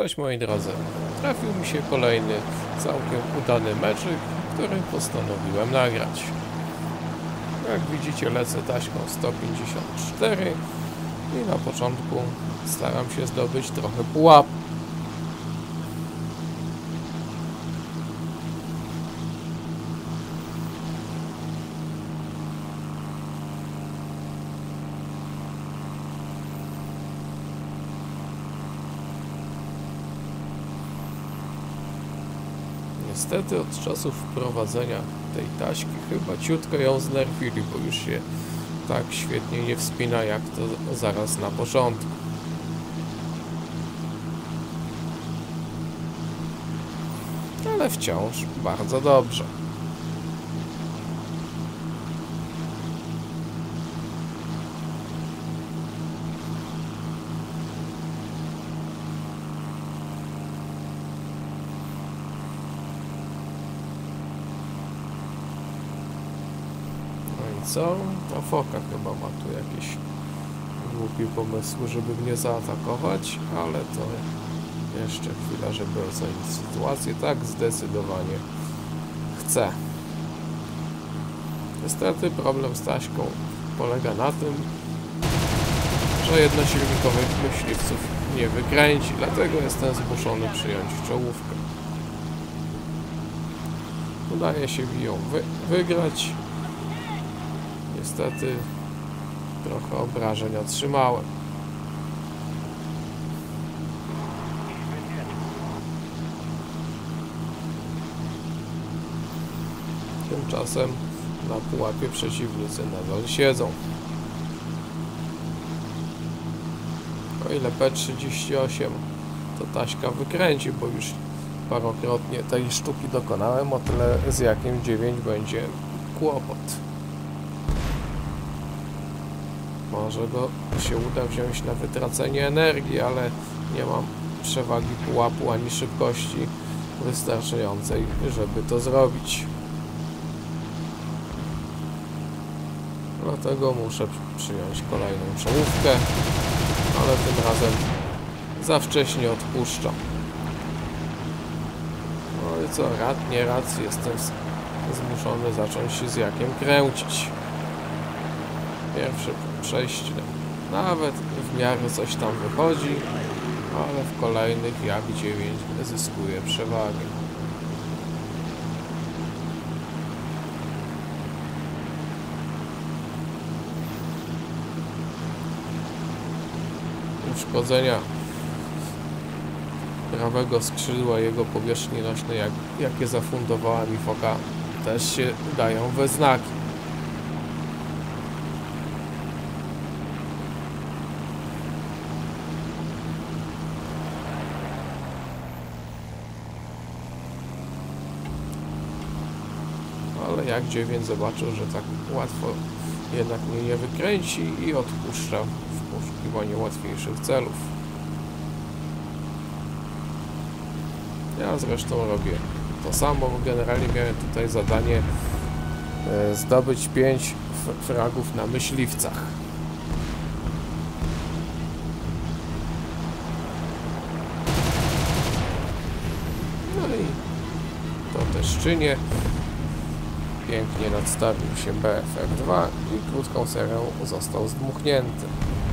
Cześć moi drodzy, trafił mi się kolejny całkiem udany meczyk, który postanowiłem nagrać. Jak widzicie, lecę taśmą 154 i na początku staram się zdobyć trochę pułap. Niestety od czasu wprowadzenia tej taśki chyba ciutko ją znerfili, bo już się tak świetnie nie wspina jak to zaraz na początku. Ale wciąż bardzo dobrze. Co? Ta foka chyba ma tu jakieś głupie pomysły, żeby mnie zaatakować, ale to jeszcze chwila, żeby ocenić sytuację. Tak, zdecydowanie chcę. Niestety problem z taśką polega na tym, że jednosilnikowych myśliwców nie wykręci, dlatego jestem zmuszony przyjąć czołówkę. Udaje się mi ją wygrać. Niestety trochę obrażeń otrzymałem. Tymczasem na pułapie przeciwnicy nadal siedzą. O ile P38 to taśka wykręci, bo już parokrotnie tej sztuki dokonałem, o tyle z jakim 9 będzie kłopot. Może go się uda wziąć na wytracenie energii, ale nie mam przewagi pułapu ani szybkości wystarczającej, żeby to zrobić. Dlatego muszę przyjąć kolejną czołówkę, ale tym razem za wcześnie odpuszczam. No i co, nie raz jestem zmuszony zacząć się z jakiem kręcić. Pierwsze przejście nawet w miarę coś tam wychodzi, ale w kolejnych jak 9 zyskuje przewagę. Uszkodzenia prawego skrzydła, jego powierzchni nośnej, jakie zafundowała mi foka, też się dają we znaki. Ale jak 9 zobaczył, że tak łatwo jednak mnie nie wykręci i odpuszcza w poszukiwaniu łatwiejszych celów. Ja zresztą robię to samo, bo generalnie miałem tutaj zadanie zdobyć 5 fragów na myśliwcach. No i to też czynię. Pięknie nadstawił się BFR-2 i krótką serią został zdmuchnięty.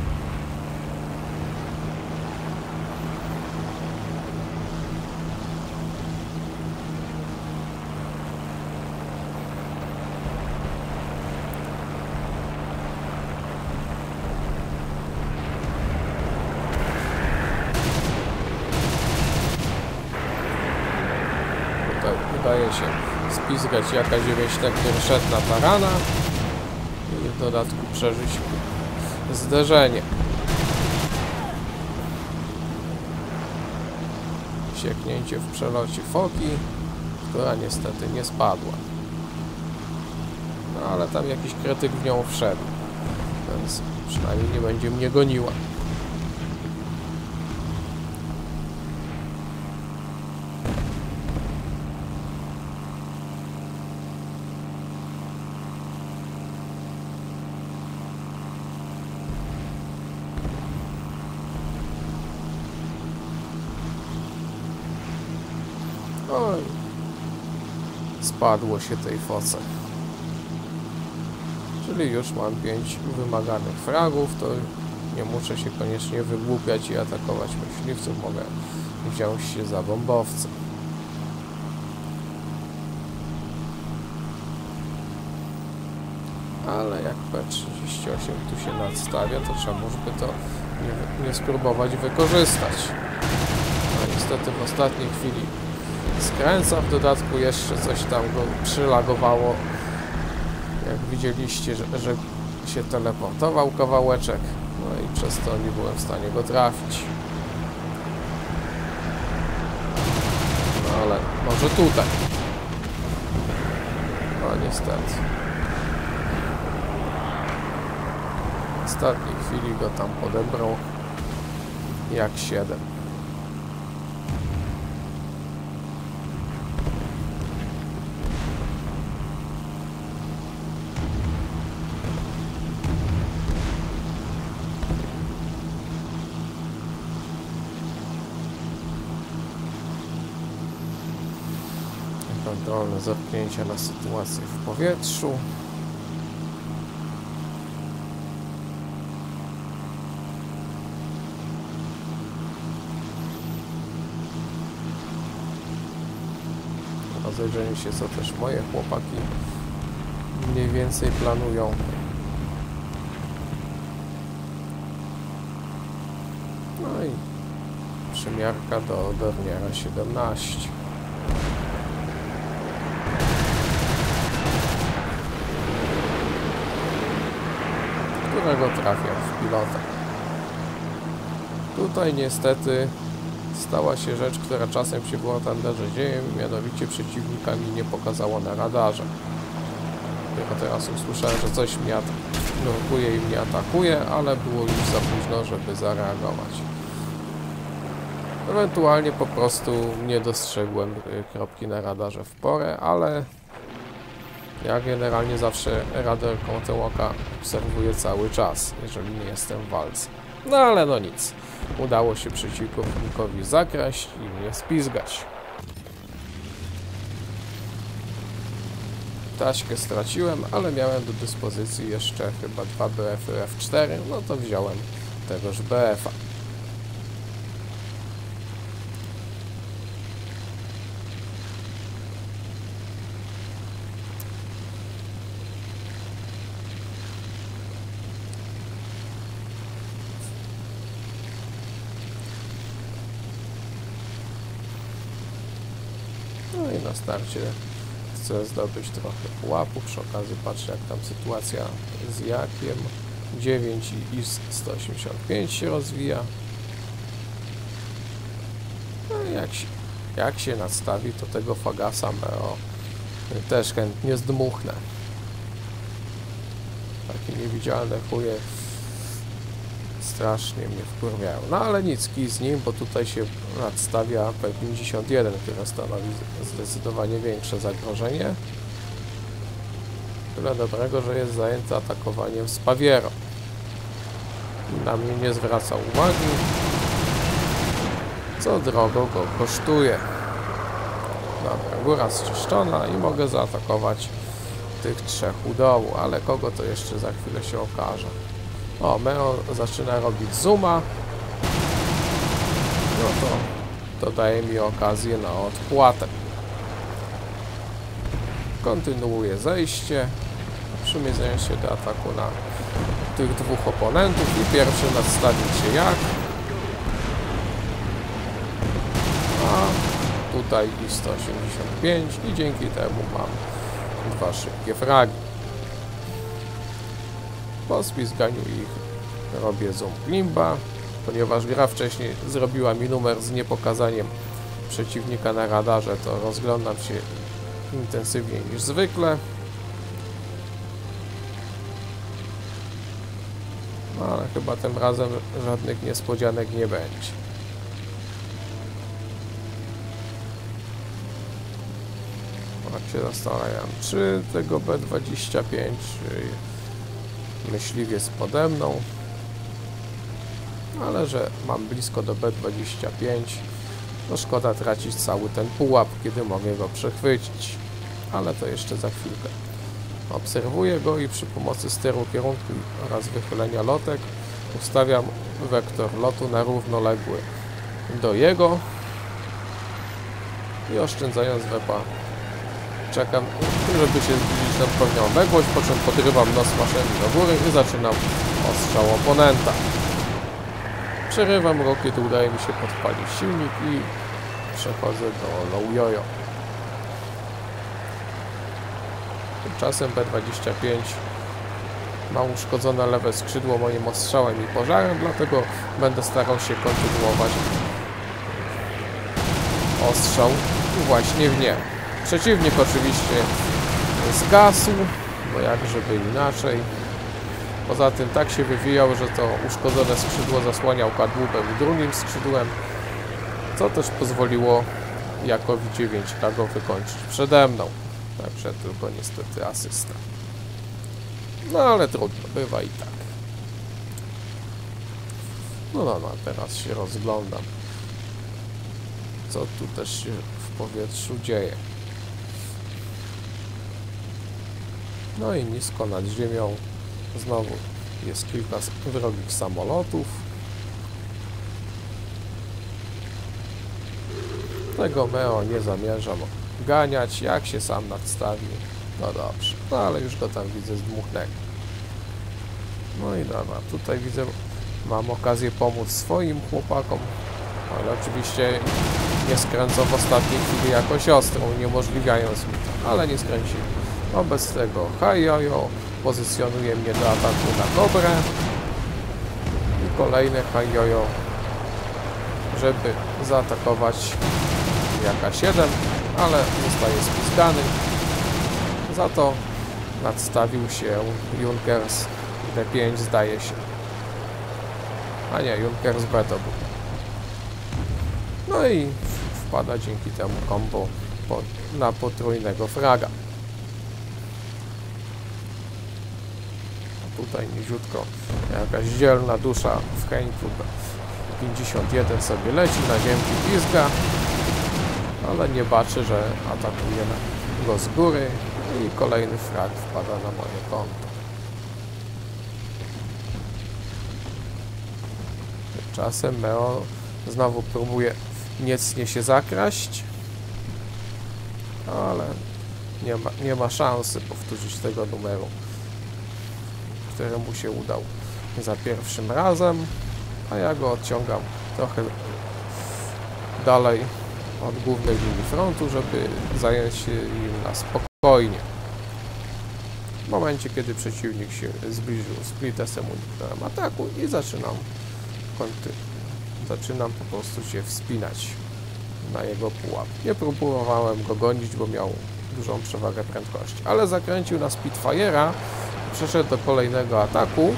Tutaj udaje się spizgać jaka 9 szedł na tarana i w dodatku przeżyć zderzenie. Sieknięcie w przelocie foki, która niestety nie spadła. No ale tam jakiś krytyk w nią wszedł, więc przynajmniej nie będzie mnie goniła. No i spadło się tej foce. Czyli już mam 5 wymaganych fragów, to nie muszę się koniecznie wygłupiać i atakować myśliwców, mogę wziąć się za bombowce. Ale jak P38 tu się nadstawia, to czemuż by to nie spróbować wykorzystać. No niestety w ostatniej chwili skręca, w dodatku jeszcze coś tam go przylagowało. Jak widzieliście, że się teleportował kawałeczek, no i przez to nie byłem w stanie go trafić. No ale może tutaj. No niestety. W ostatniej chwili go tam podebrał jak 7. Kontrolne zerknięcie na sytuację w powietrzu. Rozejrzenie się, co też moje chłopaki mniej więcej planują. No i przymiarka do Dorniera 17. Którego trafiam w pilota. Tutaj niestety stała się rzecz, która czasem się w War Thunderze dzieje, mianowicie przeciwnika mi nie pokazało na radarze. Dopiero teraz usłyszałem, że coś mnie nurkuje i mnie atakuje, ale było już za późno, żeby zareagować. Ewentualnie po prostu nie dostrzegłem kropki na radarze w porę, ale ja generalnie zawsze radar kątem oka obserwuję cały czas, jeżeli nie jestem w walce. No ale no nic. Udało się przeciwnikowi zakraść i mnie spizgać. Taśkę straciłem, ale miałem do dyspozycji jeszcze chyba 2 BF-y F4, no to wziąłem tegoż BF-a. No i na starcie chcę zdobyć trochę pułapu. Przy okazji patrzę, jak tam sytuacja z Jakiem 9 i IS-185 się rozwija. No i jak się nadstawi, to tego Fagasa Meo też chętnie zdmuchnę. Takie niewidzialne chuje strasznie mnie wkurwiają. No ale nic, kij z nim, bo tutaj się nadstawia P-51, które stanowi zdecydowanie większe zagrożenie. Tyle dobrego, że jest zajęty atakowaniem z Pawierą. Na mnie nie zwraca uwagi, co drogo go kosztuje. Dobra, góra zczyszczona i mogę zaatakować tych 3 u dołu, ale kogo to jeszcze za chwilę się okaże. O, Meo zaczyna robić zooma. No to daje mi okazję na odpłatę. Kontynuuję zejście. Przymierzając się do ataku na tych 2 oponentów i pierwszy nadstawił się jak. A tutaj i 185 i dzięki temu mam 2 szybkie fragi. Po spizganiu ich robię zoom glimba, ponieważ gra wcześniej zrobiła mi numer z niepokazaniem przeciwnika na radarze, to rozglądam się intensywniej niż zwykle. No ale chyba tym razem żadnych niespodzianek nie będzie. Tak się zastanawiam, czy tego B-25, czy myśliwiec pode mną, ale że mam blisko do B-25, No szkoda tracić cały ten pułap, kiedy mogę go przechwycić. Ale to jeszcze za chwilkę. Obserwuję go i przy pomocy steru kierunku oraz wychylenia lotek ustawiam wektor lotu na równoległy do jego i oszczędzając wepa czekam, żeby się zbliżyć na pewną odległość, po czym podrywam nos maszyny do góry i zaczynam ostrzał oponenta. Przerywam go, kiedy udaje mi się podpalić silnik i przechodzę do low jojo. Tymczasem B-25 ma uszkodzone lewe skrzydło moim ostrzałem i pożarem, dlatego będę starał się kontynuować ostrzał właśnie w nie. Przeciwnik oczywiście zgasł, bo jak żeby inaczej. Poza tym tak się wywijał, że to uszkodzone skrzydło zasłaniał kadłubem i drugim skrzydłem, co też pozwoliło Jakowi 9K go wykończyć przede mną. Także tylko niestety asysta. No ale trudno, bywa i tak. No, teraz się rozglądam, co tu też się w powietrzu dzieje. No i nisko nad ziemią znowu jest kilka wrogich samolotów. Tego Meo nie zamierzam ganiać, jak się sam nadstawi. No dobrze, no ale już go tam widzę zdmuchnego. No i dobra, tutaj widzę, mam okazję pomóc swoim chłopakom, ale oczywiście nie skręcą w ostatniej chwili jakoś ostro, uniemożliwiając mi to, ale nie skręcili. Wobec tego Hajojo pozycjonuje mnie do ataku na Kobrę i kolejne Hajojo, żeby zaatakować Jaka 7, ale zostaje spiskany. Za to nadstawił się Junkers D5, zdaje się. A nie, Junkers B to był. No i wpada dzięki temu kombo na potrójnego fraga. A tutaj niziutko jakaś dzielna dusza w Heńku 51 sobie leci, na ziemki pizga, ale nie baczy, że atakuje go z góry i kolejny frag wpada na moje konto. Tymczasem Meo znowu próbuje niecnie się zakraść, ale nie ma szansy powtórzyć tego numeru, który mu się udał za pierwszym razem, a ja go odciągam trochę dalej od głównej linii frontu, żeby zająć się nim na spokojnie. W momencie, kiedy przeciwnik się zbliżył, splitesem uniknąłem ataku i zaczynam po prostu się wspinać na jego pułap. Nie próbowałem go gonić, bo miał dużą przewagę prędkości, ale zakręcił na Spitfire'a, przeszedł do kolejnego ataku,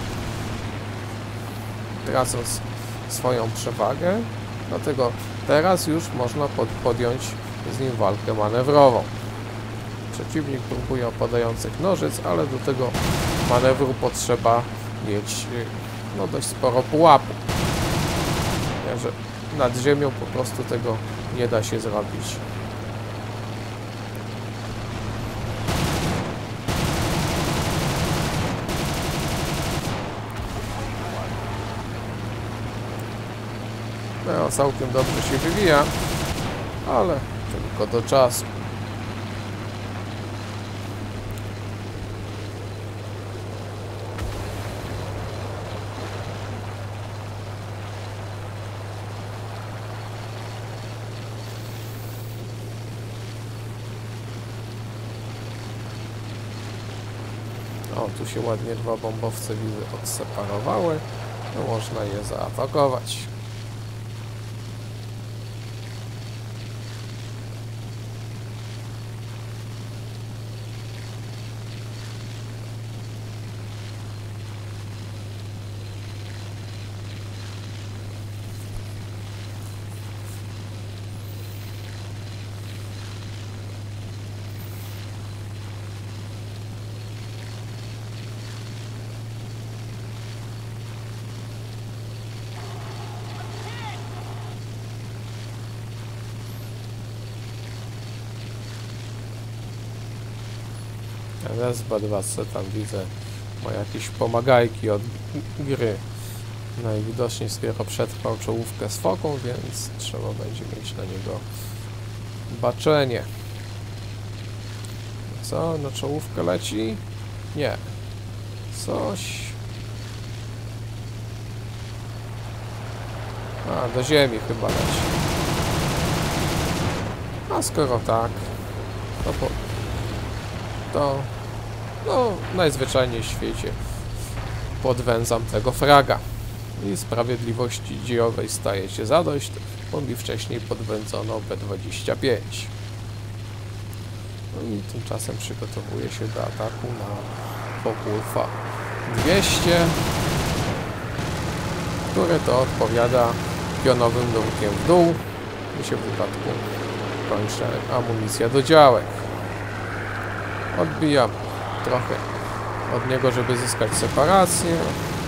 tracąc swoją przewagę, dlatego teraz już można podjąć z nim walkę manewrową. Przeciwnik próbuje opadających nożyc, ale do tego manewru potrzeba mieć no, dość sporo pułapu. Także nad ziemią po prostu tego nie da się zrobić. No, całkiem dobrze się wywija, ale tylko do czasu. O, tu się ładnie dwa bombowce widzę odseparowały, to można je zaatakować. SB2C tam widzę, ma jakieś pomagajki od gry. Najwidoczniej skoro przetrwał czołówkę z foką, więc trzeba będzie mieć na niego baczenie. Co? Na czołówkę leci? Nie. Coś... A, do ziemi chyba leci. A skoro tak, to no, najzwyczajniej w świecie podwędzam tego fraga. I sprawiedliwości dziejowej staje się zadość, bo mi wcześniej podwędzono B-25. No i tymczasem przygotowuję się do ataku na Focke-Wulfa 200, który to odpowiada pionowym dołkiem w dół i się w wypadku kończy amunicja do działek. Odbijam trochę od niego, żeby zyskać separację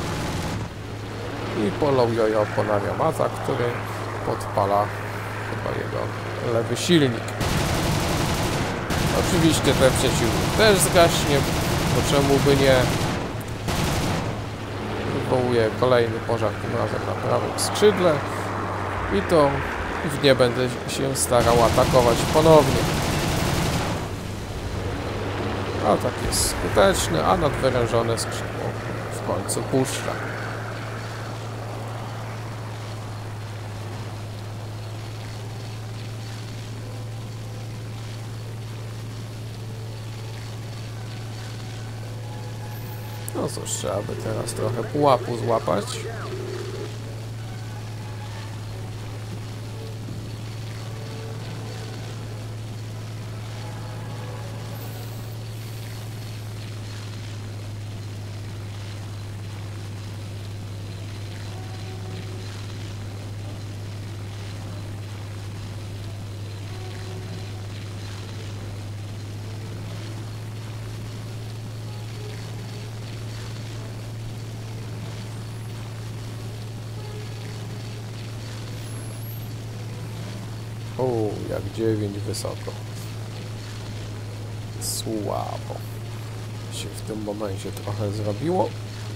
i polą jojo ponawiam atak, który podpala chyba jego lewy silnik. Oczywiście ten przeciwnik też zgaśnie, bo czemu by nie. Wywołuję kolejny pożar, tym razem na prawym skrzydle i to w nie będę się starał atakować ponownie. Atak jest skuteczny, a nadwyrężone skrzydło w końcu puszcza. No cóż, trzeba by teraz trochę pułapu złapać. Jak 9 wysoko. Słabo się w tym momencie trochę zrobiło.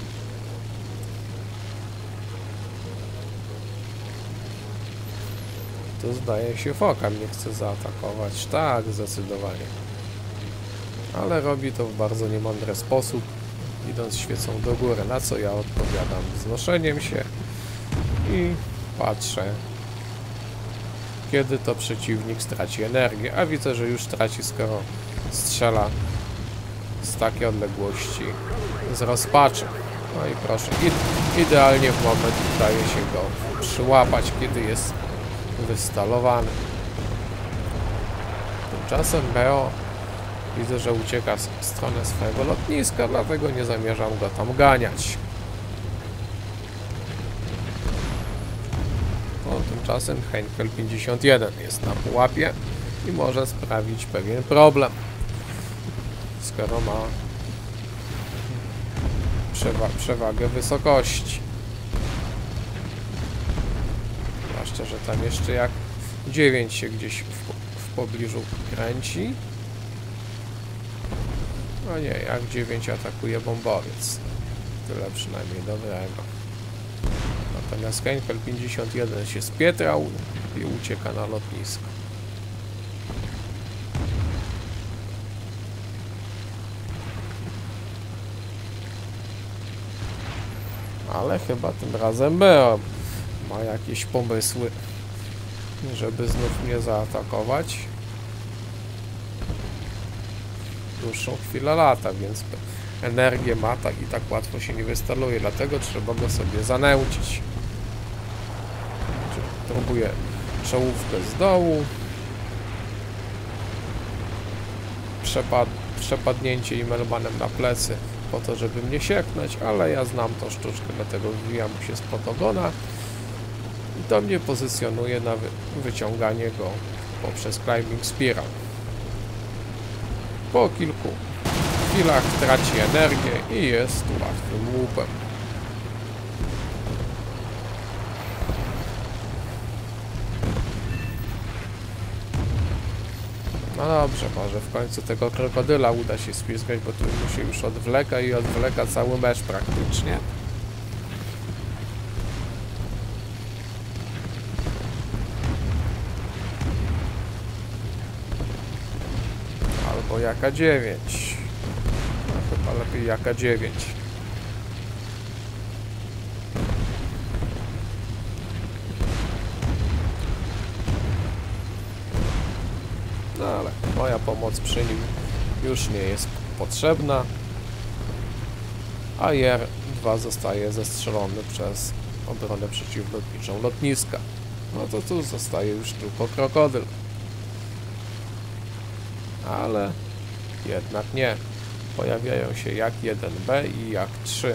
To zdaje się foka mnie chce zaatakować. Tak, zdecydowanie. Ale robi to w bardzo niemądry sposób, idąc świecą do góry, na co ja odpowiadam wznoszeniem się i patrzę, kiedy to przeciwnik straci energię, a widzę, że już traci, skoro strzela z takiej odległości z rozpaczy. No i proszę, idealnie w moment udaje się go przyłapać, kiedy jest wystalowany. Tymczasem Beo widzę, że ucieka w stronę swojego lotniska, dlatego nie zamierzam go tam ganiać. Tymczasem Heinkel 51 jest na pułapie i może sprawić pewien problem, skoro ma przewagę wysokości. Zwłaszcza, że tam jeszcze jak 9 się gdzieś w pobliżu kręci. No nie, jak 9 atakuje bombowiec. Tyle przynajmniej dobrego. Natomiast Heinkel 51 się spietrał i ucieka na lotnisko. Ale chyba tym razem Beo ma jakieś pomysły, żeby znów mnie zaatakować. Dłuższą chwilę lata, więc energię ma, tak i tak łatwo się nie wystaluje, dlatego trzeba go sobie zanęcić. Próbuję czołówkę z dołu. Przepadnięcie Immelmannem na plecy po to, żeby mnie sieknąć, ale ja znam tą sztuczkę, dlatego wbijam się spod ogona i to mnie pozycjonuje na wyciąganie go poprzez Climbing Spiral. Po kilku chwilach traci energię i jest łatwym łupem. No dobrze, może w końcu tego krokodyla uda się spiskać, bo tu mu się już odwleka i odwleka cały mecz praktycznie. Albo jaka 9. No, chyba lepiej jaka 9. No ale moja pomoc przy nim już nie jest potrzebna, a JR-2 zostaje zestrzelony przez obronę przeciwlotniczą lotniska. No to tu zostaje już tylko krokodyl. Ale jednak nie. Pojawiają się jak 1B i jak 3.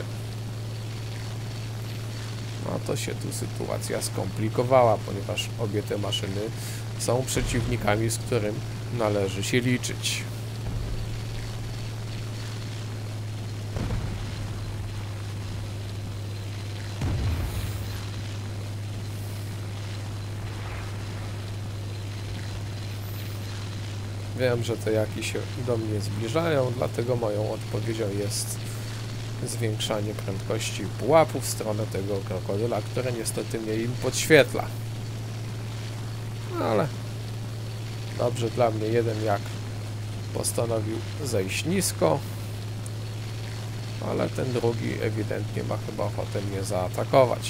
No to się tu sytuacja skomplikowała, ponieważ obie te maszyny są przeciwnikami, z którym należy się liczyć. Wiem, że te jaki się do mnie zbliżają, dlatego moją odpowiedzią jest zwiększanie prędkości pułapu w stronę tego krokodyla, które niestety mnie im podświetla. Ale dobrze dla mnie, jeden jak postanowił zejść nisko, ale ten drugi ewidentnie ma chyba ochotę mnie zaatakować.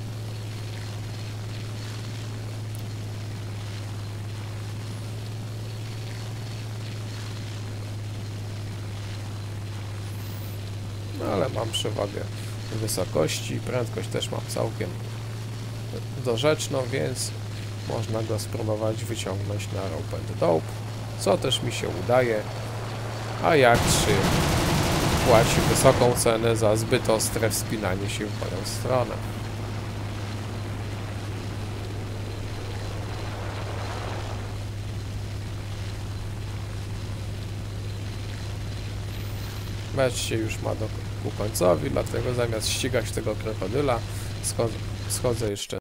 No ale mam przewagę wysokości, prędkość też mam całkiem dorzeczną, więc można go spróbować wyciągnąć na rope and dope, co też mi się udaje, a jak 3 płaci wysoką cenę za zbyt ostre wspinanie się w moją stronę. Mecz się już ma ku końcowi, dlatego zamiast ścigać tego krokodyla schodzę jeszcze